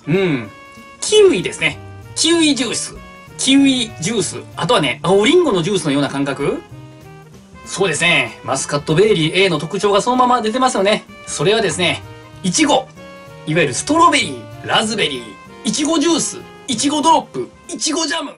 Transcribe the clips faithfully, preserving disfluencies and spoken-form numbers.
うん。キウイですね。キウイジュース。キウイジュース。あとはね、青リンゴのジュースのような感覚。そうですね。マスカットベリー A の特徴がそのまま出てますよね。それはですね、いちご。いわゆるストロベリー、ラズベリー、いちごジュース、いちごドロップ、いちごジャム。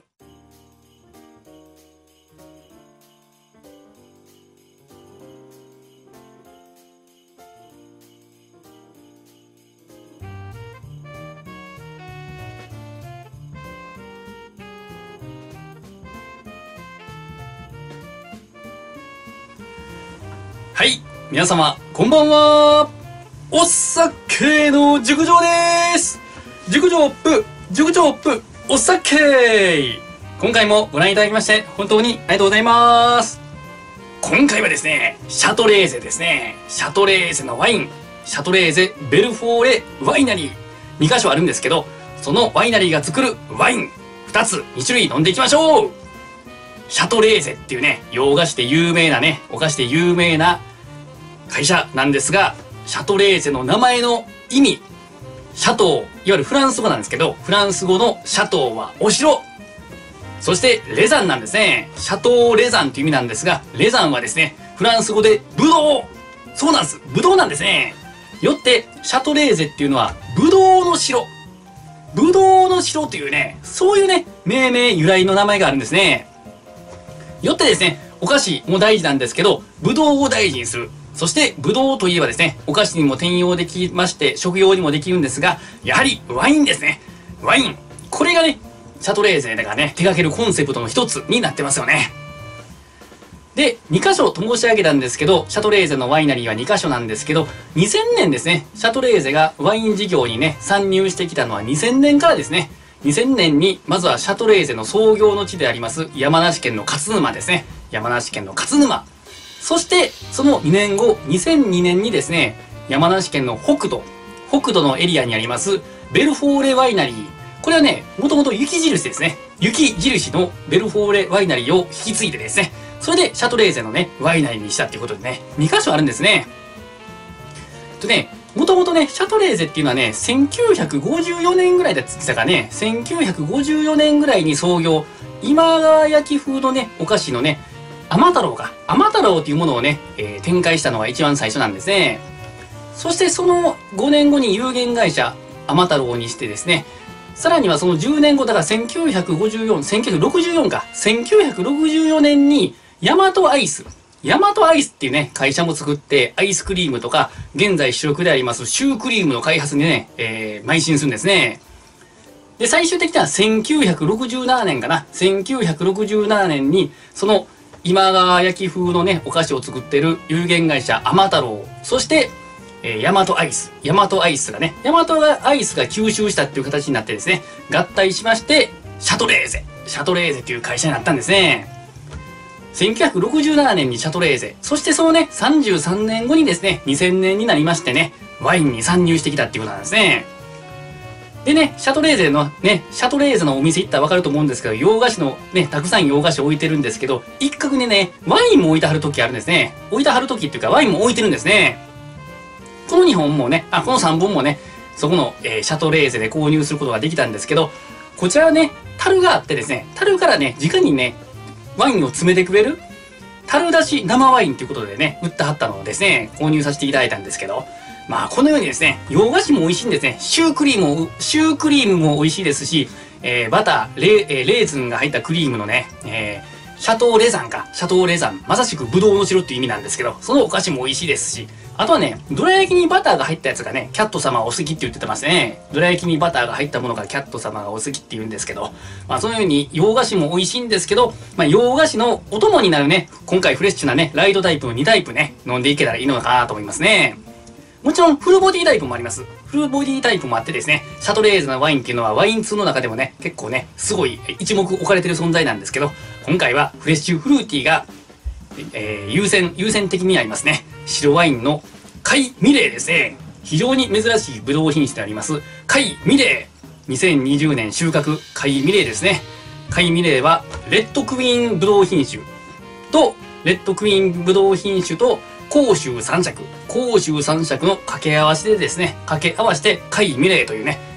はい、皆様、こんばんは。お酒の熟女です。熟女アップ、熟女アップ、お酒。今回もご覧いただきまして、本当にありがとうございます。今回はですね、シャトレーゼですね。シャトレーゼのワイン、シャトレーゼベルフォーレワイナリー。にかしょあるんですけど、そのワイナリーが作るワイン、ふたつ、にしゅるい飲んでいきましょう。シャトレーゼっていうね、洋菓子で有名なね、お菓子で有名な会社なんですが、シャトレーゼの名前の意味、シャトー、いわゆるフランス語なんですけど、フランス語のシャトーはお城。そしてレザンなんですね。シャトーレザンという意味なんですが、レザンはですね、フランス語でブドウ。そうなんです。ブドウなんですね。よって、シャトレーゼっていうのは、ブドウの城。ブドウの城というね、そういうね、命名由来の名前があるんですね。よってですね、お菓子も大事なんですけど、ブドウを大事にする。そして、ブドウといえばですね、お菓子にも転用できまして、食用にもできるんですが、やはりワインですね。ワイン。これがね、シャトレーゼがね、手掛けるコンセプトの一つになってますよね。で、にかしょと申し上げたんですけど、シャトレーゼのワイナリーはにかしょなんですけど、にせんねんですね、シャトレーゼがワイン事業にね、参入してきたのはにせんねんからですね。にせんねんに、まずはシャトレーゼの創業の地であります、山梨県の勝沼ですね。山梨県の勝沼。そして、そのにねんご、にせんにねんにですね、山梨県の北杜、北杜のエリアにあります、ベルフォーレワイナリー。これはね、もともと雪印ですね。雪印のベルフォーレワイナリーを引き継いでですね、それでシャトレーゼのね、ワイナリーにしたっていうことでね、にかしょあるんですね。とね、もともとね、シャトレーゼっていうのはね、せんきゅうひゃくごじゅうよねんぐらいだったかね、せんきゅうひゃくごじゅうよねんぐらいに創業、今川焼き風のね、お菓子のね、甘太郎か。甘太郎というものをね、えー、展開したのが一番最初なんですね。そしてそのごねんごに有限会社、甘太郎にしてですね、さらにはそのじゅうねんご、だからせんきゅうひゃくごじゅうよん、せんきゅうひゃくろくじゅうよんか。せんきゅうひゃくろくじゅうよねんに、ヤマトアイス。ヤマトアイスっていうね、会社も作って、アイスクリームとか、現在主力でありますシュークリームの開発にね、えー、邁進するんですね。で、最終的にはせんきゅうひゃくろくじゅうななねんかな。せんきゅうひゃくろくじゅうななねんに、その、今川焼き風のね、お菓子を作ってる有限会社甘太郎。そして、えー、ヤマトアイス。ヤマトアイスがね、ヤマトアイスが吸収したっていう形になってですね、合体しまして、シャトレーゼ。シャトレーゼっていう会社になったんですね。せんきゅうひゃくろくじゅうななねんにシャトレーゼ。そしてそのね、さんじゅうさんねんごにですね、にせんねんになりましてね、ワインに参入してきたっていうことなんですね。でね、シャトレーゼのね、シャトレーゼのお店行ったらわかると思うんですけど、洋菓子のね、たくさん洋菓子置いてるんですけど、一角にね、ワインも置いてはる時あるんですね。置いてはる時っていうか、ワインも置いてるんですね。このにほんもね、あ、このさんぼんもね、そこの、えー、シャトレーゼで購入することができたんですけど、こちらはね、樽があってですね、樽からね、直にね、ワインを詰めてくれる、樽出し生ワインということでね、売ってはったのをですね、購入させていただいたんですけど、まあ、このようにですね、洋菓子も美味しいんですね。シュークリームも、シュークリームも美味しいですし、えー、バター、レー、えー、レーズンが入ったクリームのね、えー、シャトーレザンか。シャトーレザン。まさしくブドウの城っていう意味なんですけど、そのお菓子も美味しいですし、あとはね、どら焼きにバターが入ったやつがね、キャット様お好きって言ってますね。どら焼きにバターが入ったものがキャット様がお好きって言うんですけど、まあそのように洋菓子も美味しいんですけど、まあ洋菓子のお供になるね、今回フレッシュなね、ライトタイプのにタイプね、飲んでいけたらいいのかなと思いますね。もちろんフルボディタイプもあります。フルボディタイプもあってですね、シャトレーゼのワインっていうのはワイン通の中でもね、結構ね、すごい一目置かれてる存在なんですけど、今回はフレッシュフルーティーが、えー、優先、優先的にありますね。白ワインの貝ミレーですね。非常に珍しいブドウ品種であります、貝ミレー。にせんにじゅうねん収穫、貝ミレーですね。貝ミレーは、レッドクイーンブドウ品種と、レッドクイーンブドウ品種と、甲州三尺。甲州三尺の掛け合わせでですね、掛け合わせて、貝ミレーというね、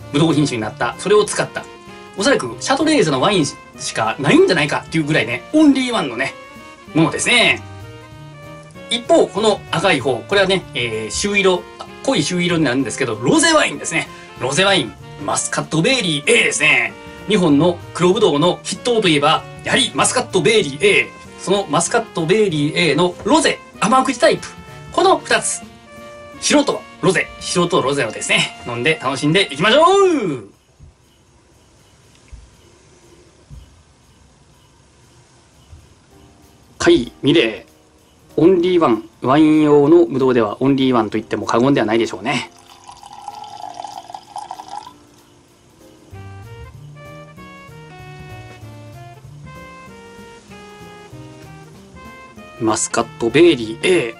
ブドウ品種になった、それを使った、おそらくシャトレーゼのワインしかないんじゃないかっていうぐらいね、オンリーワンのね、ものですね。一方、この赤い方、これはね、えー、朱色、濃い朱色になるんですけど、ロゼワインですね。ロゼワイン、マスカットベリー A ですね。日本の黒ぶどうの筆頭といえば、やはりマスカットベリー A。そのマスカットベリー A のロゼ、甘口タイプ。この二つ。白とロゼ、白とロゼをですね、飲んで楽しんでいきましょう。貝ミレー。オンリーワン。ワイン用のブドウではオンリーワンと言っても過言ではないでしょうね。マスカットベリー A。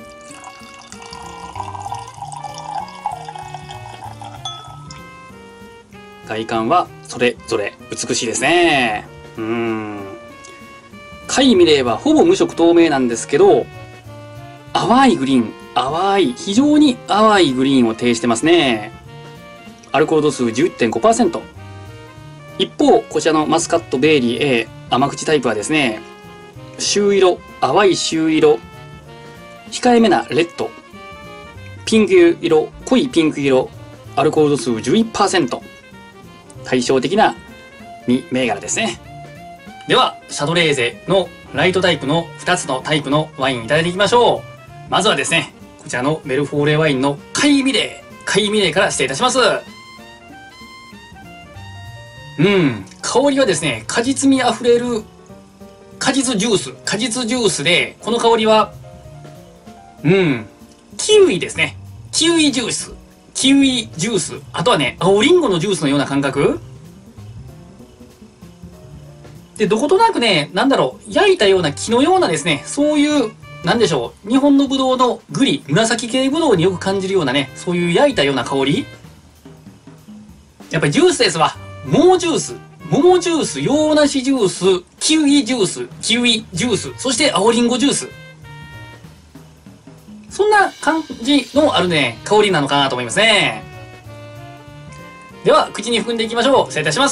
外観はそれぞれ美しいですね。うーん。貝ミレーはほぼ無色透明なんですけど、淡いグリーン、淡い、非常に淡いグリーンを呈してますね。アルコール度数 じゅういってんごパーセント。一方、こちらのマスカットベリー A 甘口タイプはですね、朱色、淡い朱色、控えめなレッド、ピンク色、濃いピンク色、アルコール度数 じゅういちパーセント。対照的なに銘柄ですね。では、シャトレーゼのライトタイプのふたつのタイプのワインいただいていきましょう。まずはですね、こちらのベルフォーレワインの貝ミレー、貝ミレーから失礼いたします。うん、香りはですね、果実味あふれる果実ジュース、果実ジュースで、この香りは、うん、キウイですね。キウイジュース。キウイジュース。あとはね、青リンゴのジュースのような感覚で、どことなくね、なんだろう、焼いたような木のようなですね、そういう、なんでしょう、日本のブドウのグリ、紫系ブドウによく感じるようなね、そういう焼いたような香り。やっぱりジュースですわ。桃ジュース。桃ジュース、洋梨ジュース、キウイジュース、キウイジュース、そして青リンゴジュース。そんな感じのあるね、香りなのかなと思いますね。では、口に含んでいきましょう。失礼いたします。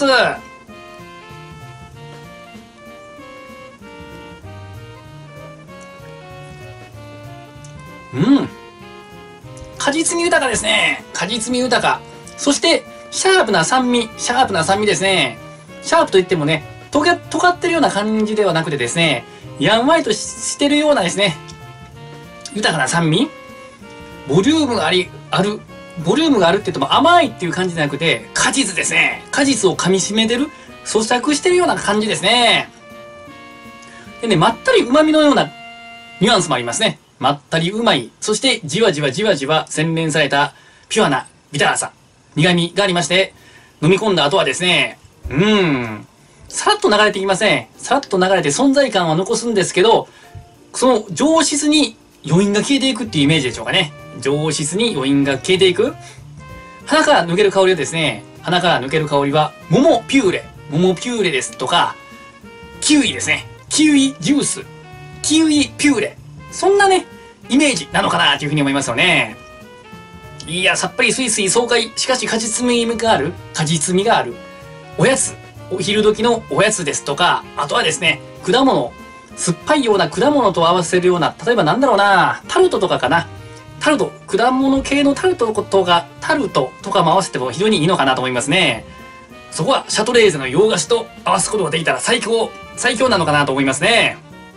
うん。果実味豊かですね。果実味豊か。そして、シャープな酸味、シャープな酸味ですね。シャープといってもね、とが、尖ってるような感じではなくてですね、やんわりとしてるようなですね、豊かな酸味、ボリュームがあり、ある、ボリュームがあるって言っても甘いっていう感じじゃなくて、果実ですね。果実を噛み締めてる、咀嚼してるような感じですね。でね、まったり旨味のようなニュアンスもありますね。まったりうまい。そしてじわじわじわじわ洗練されたピュアなビターさ、苦味がありまして、飲み込んだ後はですね、うーん、さらっと流れていきません。さらっと流れて存在感は残すんですけど、その上質に余韻が消えていくっていうイメージでしょうかね。上質に余韻が消えていく。鼻から抜ける香りはですね、鼻から抜ける香りは桃ピューレ、桃ピューレですとか、キウイですね。キウイジュース、キウイピューレ。そんなね、イメージなのかなというふうに思いますよね。いや、さっぱりスイスイ爽快。しかし果実味がある。果実味がある。おやつ。お昼時のおやつですとか、あとはですね、果物。酸っぱいような果物と合わせるような、例えばなんだろうな、タルトとかかな。タルト。果物系のタルトとか、タルトとかも合わせても非常にいいのかなと思いますね。そこはシャトレーゼの洋菓子と合わすことができたら最強、最強なのかなと思いますね。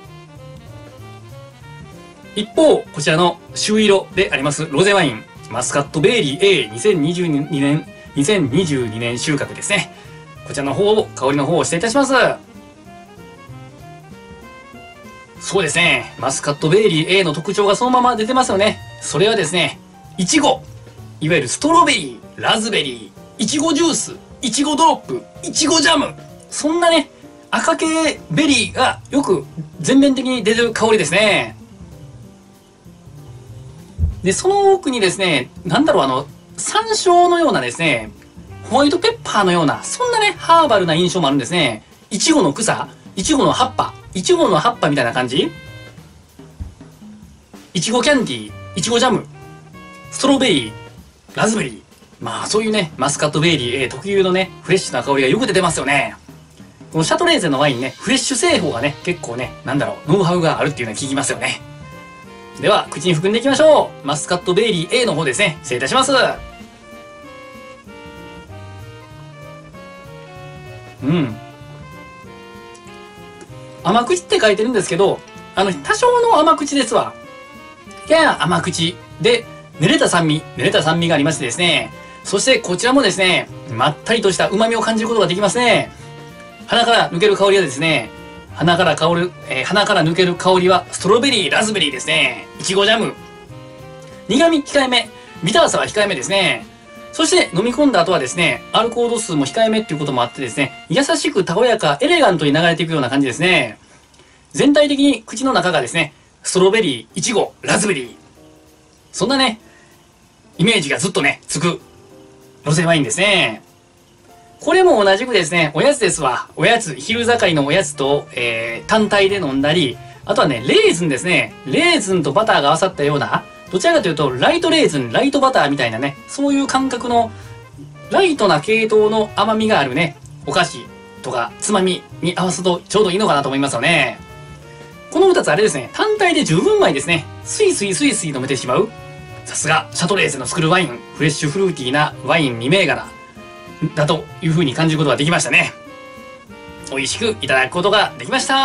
一方、こちらの朱色でありますロゼワイン、マスカットベリー エーにせんにじゅうにねん、にせんにじゅうにねん収穫ですね。こちらの方を、香りの方を失礼いたします。そうですね。マスカットベリー A の特徴がそのまま出てますよね。それはですね、いちご。いわゆるストロベリー、ラズベリー、いちごジュース、いちごドロップ、いちごジャム。そんなね、赤系ベリーがよく全面的に出てる香りですね。で、その奥にですね、なんだろう、あの、山椒のようなですね、ホワイトペッパーのような、そんなね、ハーバルな印象もあるんですね。いちごの草、いちごの葉っぱ、いちごの葉っぱみたいな感じ。いちごキャンディー、いちごジャム、ストロベリー、ラズベリー、 まあそういうね、マスカットベイリー A 特有のね、フレッシュな香りがよく出てますよね。このシャトレーゼのワインね、フレッシュ製法がね、結構ね、なんだろう、ノウハウがあるっていうのは聞きますよね。では、口に含んでいきましょう。マスカットベイリー A の方ですね。失礼いたします。うん。甘口って書いてるんですけど、あの、多少の甘口ですわ。やや甘口で、練れた酸味、練れた酸味がありましてですね。そしてこちらもですね、まったりとした旨味を感じることができますね。鼻から抜ける香りはですね、鼻から香る、えー、鼻から抜ける香りはストロベリー、ラズベリーですね。いちごジャム。苦味控えめ、ビターさは控えめですね。そして飲み込んだ後はですね、アルコール度数も控えめっていうこともあってですね、優しくたおやか、エレガントに流れていくような感じですね。全体的に口の中がですね、ストロベリー、イチゴ、ラズベリー。そんなね、イメージがずっとね、つく、ロゼワインですね。これも同じくですね、おやつですわ。おやつ、昼盛りのおやつと、えー、単体で飲んだり、あとはね、レーズンですね。レーズンとバターが合わさったような、どちらかというと、ライトレーズン、ライトバターみたいなね、そういう感覚の、ライトな系統の甘みがあるね、お菓子とか、つまみに合わすとちょうどいいのかなと思いますよね。この二つあれですね、単体で十分うまいですね。スイスイスイスイ飲めてしまう。さすが、シャトレーゼの作るワイン、フレッシュフルーティーなワインに銘柄だという風に感じることができましたね。美味しくいただくことができました。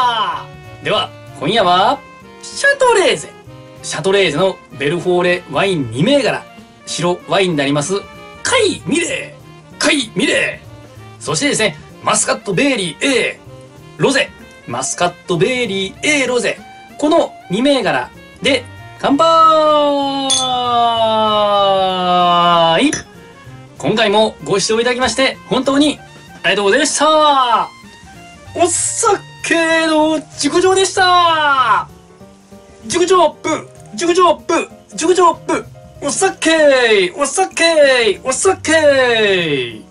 では、今夜は、シャトレーゼ。シャトレーゼのベルフォーレワインに銘柄、白ワインであります、カイミレー、カイミレー。そしてですね、マスカットベイリー A、ロゼ、マスカットベイリー A ロゼ。このに銘柄で、乾杯。今回もご視聴いただきまして本当にありがとうございました。お酒の熟女でした。熟女アップ、熟女アップ、熟女アップ。お酒、お酒、お酒。